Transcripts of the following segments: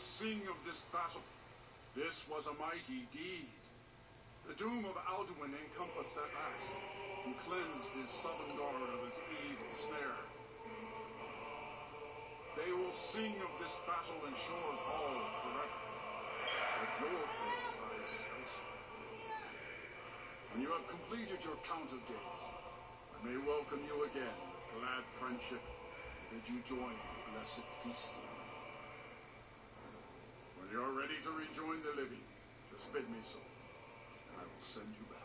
sing of this battle. This was a mighty deed. The doom of Alduin encompassed at last, who cleansed his southern guard of his evil snare. They will sing of this battle in Shore's Hall forever, but your fate lies elsewhere. When you have completed your count of days, I may welcome you again with glad friendship and bid you join the blessed feasting. When you are ready to rejoin the living, just bid me so, and I will send you back.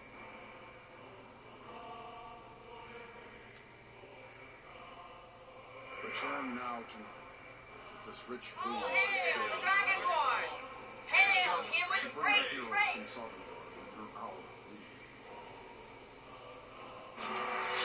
Return now to this rich food. Hail the Dragonborn! Hail him with great praise! Your power.